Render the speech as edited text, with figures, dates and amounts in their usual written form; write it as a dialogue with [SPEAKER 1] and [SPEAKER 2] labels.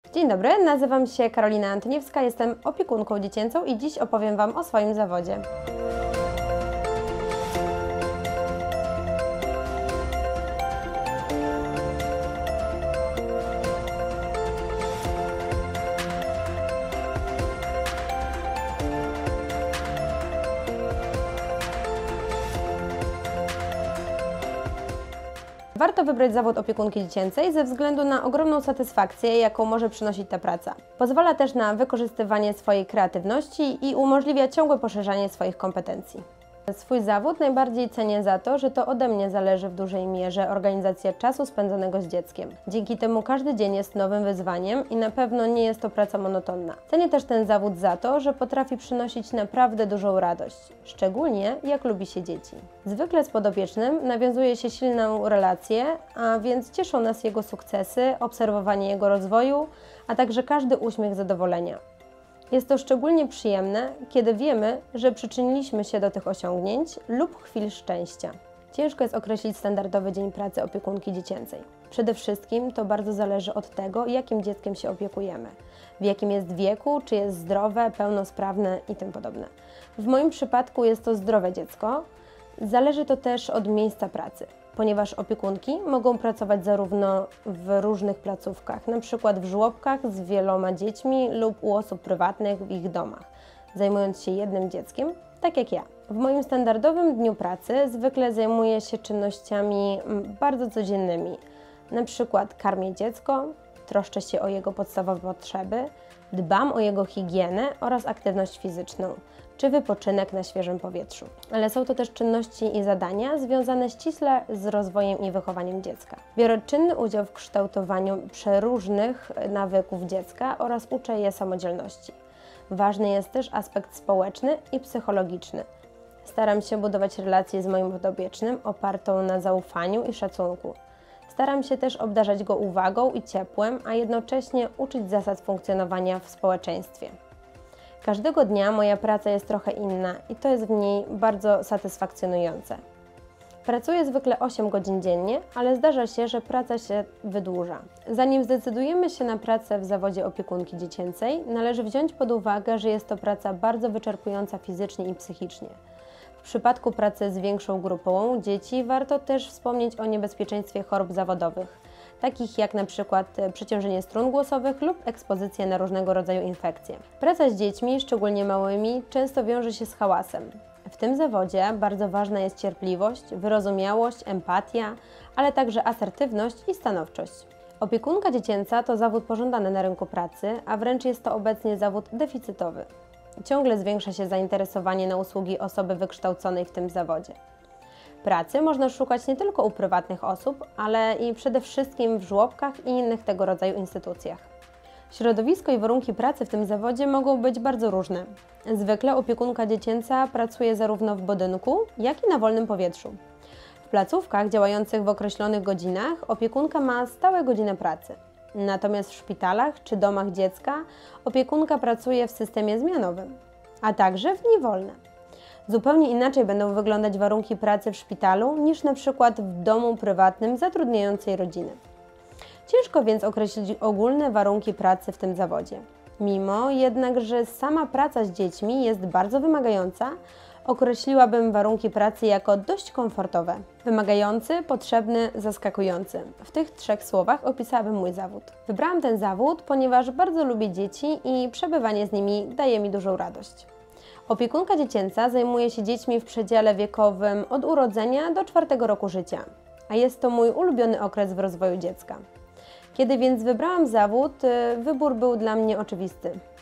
[SPEAKER 1] Dzień dobry, nazywam się Karolina Antoniewska, jestem opiekunką dziecięcą i dziś opowiem Wam o swoim zawodzie. Warto wybrać zawód opiekunki dziecięcej ze względu na ogromną satysfakcję, jaką może przynosić ta praca. Pozwala też na wykorzystywanie swojej kreatywności i umożliwia ciągłe poszerzanie swoich kompetencji. Swój zawód najbardziej cenię za to, że to ode mnie zależy w dużej mierze organizacja czasu spędzonego z dzieckiem. Dzięki temu każdy dzień jest nowym wyzwaniem i na pewno nie jest to praca monotonna. Cenię też ten zawód za to, że potrafi przynosić naprawdę dużą radość, szczególnie jak lubi się dzieci. Zwykle z podopiecznym nawiązuje się silną relację, a więc cieszą nas jego sukcesy, obserwowanie jego rozwoju, a także każdy uśmiech zadowolenia. Jest to szczególnie przyjemne, kiedy wiemy, że przyczyniliśmy się do tych osiągnięć lub chwil szczęścia. Ciężko jest określić standardowy dzień pracy opiekunki dziecięcej. Przede wszystkim to bardzo zależy od tego, jakim dzieckiem się opiekujemy, w jakim jest wieku, czy jest zdrowe, pełnosprawne i tym podobne. W moim przypadku jest to zdrowe dziecko. Zależy to też od miejsca pracy, ponieważ opiekunki mogą pracować zarówno w różnych placówkach, np. w żłobkach z wieloma dziećmi lub u osób prywatnych w ich domach, zajmując się jednym dzieckiem, tak jak ja. W moim standardowym dniu pracy zwykle zajmuję się czynnościami bardzo codziennymi, np. karmię dziecko, troszczę się o jego podstawowe potrzeby, dbam o jego higienę oraz aktywność fizyczną, czy wypoczynek na świeżym powietrzu. Ale są to też czynności i zadania związane ściśle z rozwojem i wychowaniem dziecka. Biorę czynny udział w kształtowaniu przeróżnych nawyków dziecka oraz uczę je samodzielności. Ważny jest też aspekt społeczny i psychologiczny. Staram się budować relacje z moim podopiecznym opartą na zaufaniu i szacunku. Staram się też obdarzać go uwagą i ciepłem, a jednocześnie uczyć zasad funkcjonowania w społeczeństwie. Każdego dnia moja praca jest trochę inna i to jest w niej bardzo satysfakcjonujące. Pracuję zwykle 8 godzin dziennie, ale zdarza się, że praca się wydłuża. Zanim zdecydujemy się na pracę w zawodzie opiekunki dziecięcej, należy wziąć pod uwagę, że jest to praca bardzo wyczerpująca fizycznie i psychicznie. W przypadku pracy z większą grupą dzieci warto też wspomnieć o niebezpieczeństwie chorób zawodowych, takich jak na przykład przeciążenie strun głosowych lub ekspozycja na różnego rodzaju infekcje. Praca z dziećmi, szczególnie małymi, często wiąże się z hałasem. W tym zawodzie bardzo ważna jest cierpliwość, wyrozumiałość, empatia, ale także asertywność i stanowczość. Opiekunka dziecięca to zawód pożądany na rynku pracy, a wręcz jest to obecnie zawód deficytowy. Ciągle zwiększa się zainteresowanie na usługi osoby wykształconej w tym zawodzie. Pracy można szukać nie tylko u prywatnych osób, ale i przede wszystkim w żłobkach i innych tego rodzaju instytucjach. Środowisko i warunki pracy w tym zawodzie mogą być bardzo różne. Zwykle opiekunka dziecięca pracuje zarówno w budynku, jak i na wolnym powietrzu. W placówkach działających w określonych godzinach opiekunka ma stałe godziny pracy. Natomiast w szpitalach czy domach dziecka opiekunka pracuje w systemie zmianowym, a także w dni wolne. Zupełnie inaczej będą wyglądać warunki pracy w szpitalu niż na przykład w domu prywatnym zatrudniającej rodziny. Ciężko więc określić ogólne warunki pracy w tym zawodzie. Mimo jednak, że sama praca z dziećmi jest bardzo wymagająca, określiłabym warunki pracy jako dość komfortowe. Wymagający, potrzebny, zaskakujący. W tych 3 słowach opisałabym mój zawód. Wybrałam ten zawód, ponieważ bardzo lubię dzieci i przebywanie z nimi daje mi dużą radość. Opiekunka dziecięca zajmuje się dziećmi w przedziale wiekowym od urodzenia do 4. roku życia, a jest to mój ulubiony okres w rozwoju dziecka. Kiedy więc wybrałam zawód, wybór był dla mnie oczywisty.